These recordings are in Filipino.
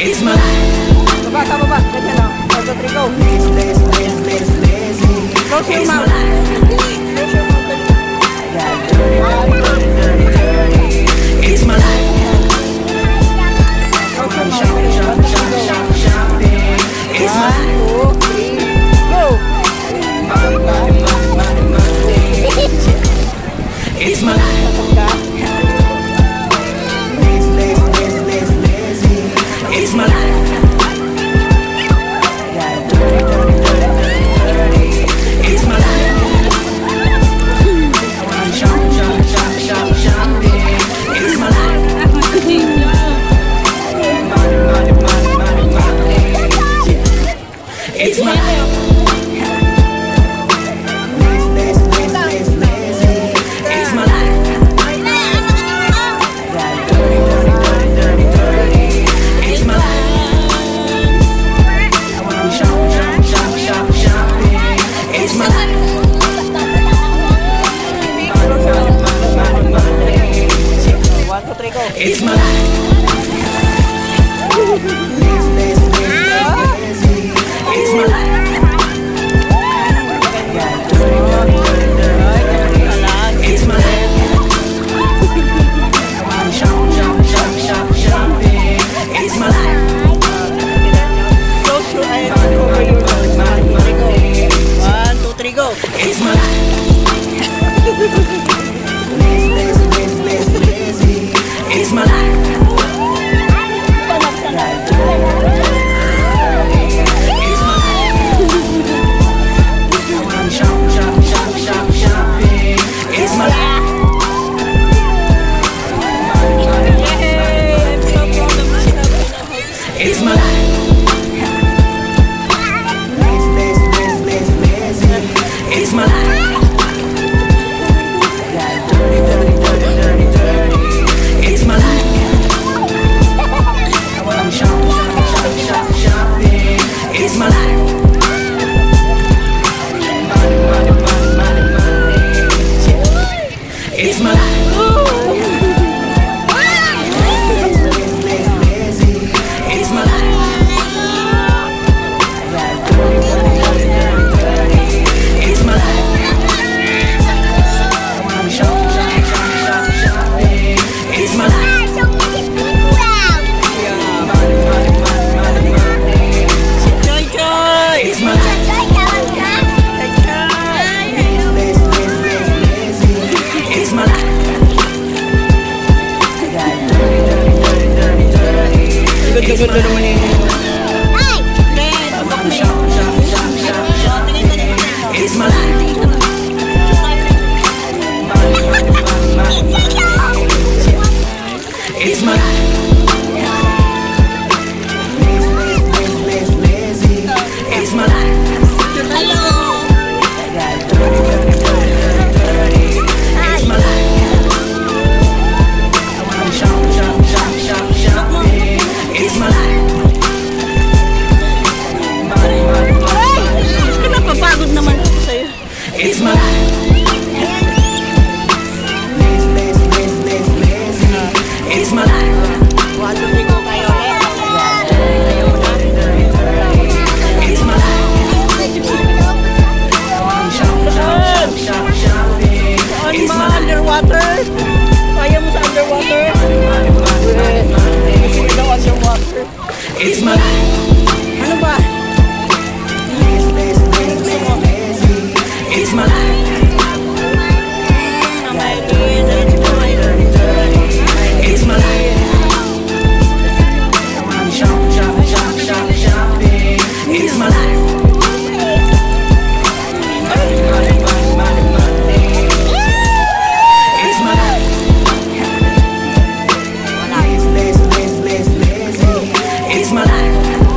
It's my life. Baba, sa baba. Ganyan lang. 1, 2, 3, go. Close your mouth. Close your mouth. It's my life. It's my life. 1, 2, 3, go. It's my life. It's my life. It's my life. Shop, shop, shop, shop, shopping. It's my life. It's my life. It's my life. It's my life. Shop, shop, shop, shop, shopping. It's my life. One, two, three, go. It's my life. It's my life. It's my life. Shop, shop, shop, shop, shopping. It's my life. Close your eyes. Cover your nose. 1, 2, 3, go. It's my life. It's my life. Shop, shop, shop, shop, shopping. It's my life. It's my life. It's my life. It's my life. Shop, shop, shop, shop, shopping. It's my life. It's my life. It's my life. It's my life. Shop, shop, shop, shop, shopping. It's my life. Joy, joy. It's my life. It's my life. Good naman yun. Shop, shop, shop, shop, shopping. It's my life. It's my life. It's my life. It's my life. Shop, shop, shop, shop, shopping. It's my life. Napapagod naman ako sa'yo. It's my life. It's my life. 1, 2, 3, go kayo ulit. It's my life. Shop, shop, shop, shop, shopping. Saan It's ba? my life. Underwater? Kaya mo sa underwater? Sige daw underwater. It's my life. Ano ba? It's my life. It's my life. Shop, shop, shop, shop, shopping. It's my life. It's my life. It's my life.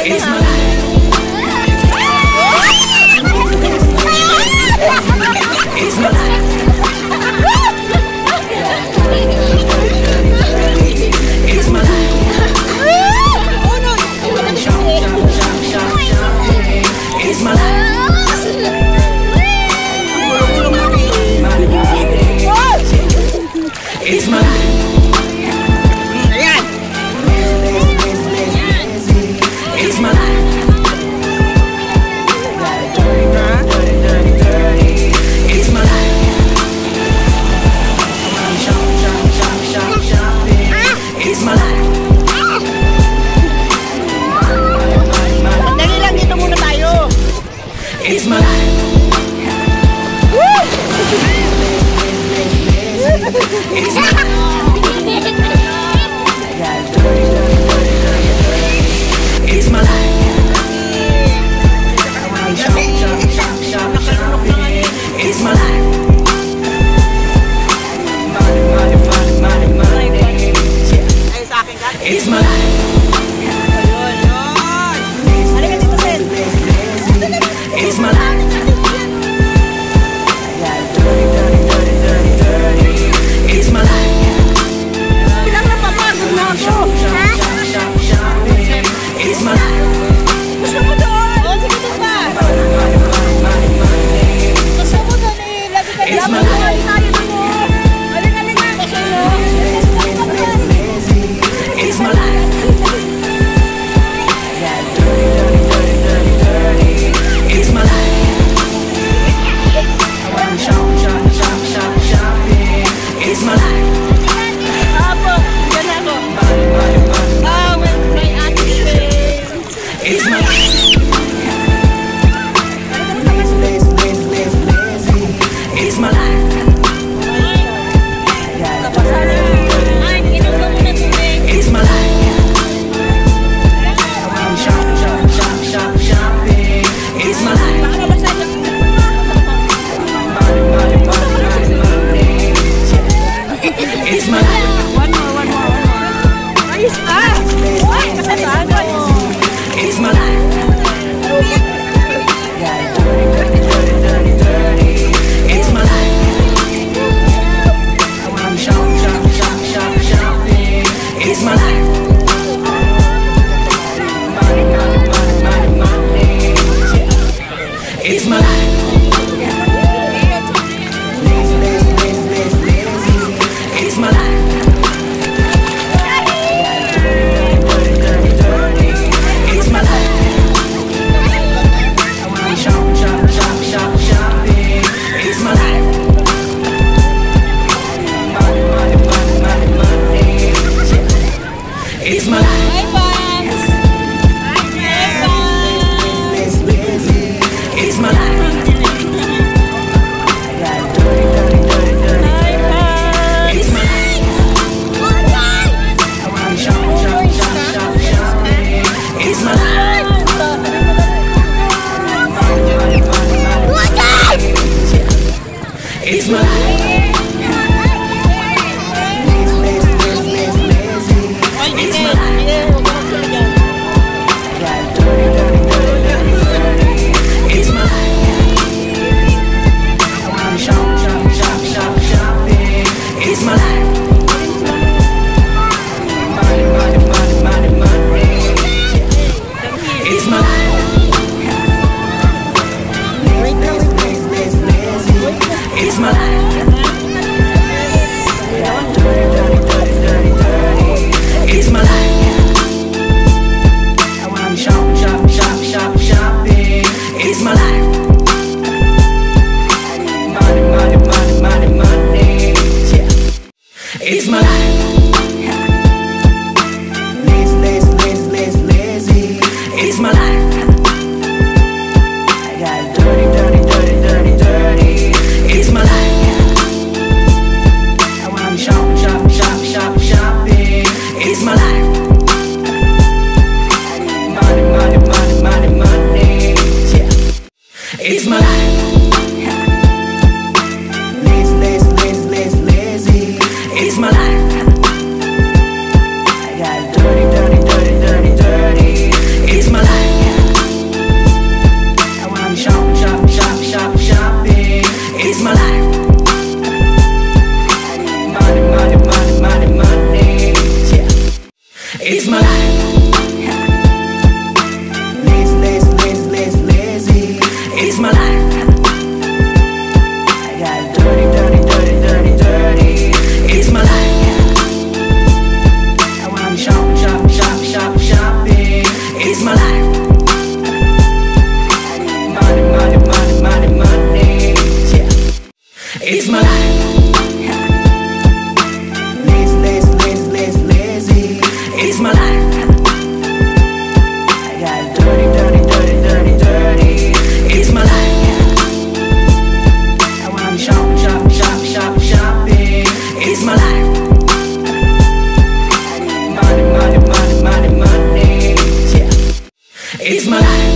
It's my life. It's my life. It's my life. Shop, shop, shop, shop, shop. It's my life. It's my life. Ayan. It's my life. It's my life. Shop, shop, shop, shop, shopping. It's my life. Dali lang, dito muna tayo. It's my life. It's my life. It's my life. Shop, shop, shop, shop, shopping. It's my life. Money, money, money, money, money. Ay, sa akin ka. It's my life. Ayun, yun. Halika dito, Sen. It's my life. It's my life. Bilang na papagod na ako. Shop, shop, shop, shop, shopping. It's my life. Gusto mo doon? Oo, sige doon pa. Money, money, money, money, money. Gusto mo doon eh. Lagi ka It's my dapat life. tayo tayo doon oh. Halika, halika. It's my life. It's my life. Shop, shop, shop, shop, shopping. It's my life. Apo, yan ako. Money, money, money. Ah, may ate Shay. It's my life. It's my life. Ay, inom ka muna tubig. It's my life. Shop, shop, shop, shop, shopping. It's my life. Baka mabasa niya. Money, money, money, money, money. It's my life. One more. Ayos ah! Ay, kasasaan mo. It's my life. It's my life. Shop, shop, shop, shop, shopping. It's my life. Money, money, money, money, money. It's my life. It's my life. It's my life. Shop, shop, shop, shop, shopping. It's my life. Money, money, money, money, money. It's my life. Hi, Pams! Hi, Pams! It's my life. It's my life. Shop, shop, shop, shop, shopping. It's my life. Money, money, money, money. It's my life. It's my life. It's my life. Shop, shop, shop, shop, shopping. It's my life. Money, money, money, money, money. It's my life. It's my life. It's my life. Shop, shop, shop, shop, shopping. It's my life. Money, money, money, money, money. It's my life. It's my life. It's my life. Shop, shop, shop, shop, shopping. It's my life. Money, money, money, money, money. It's my life. It's my life. It's my life.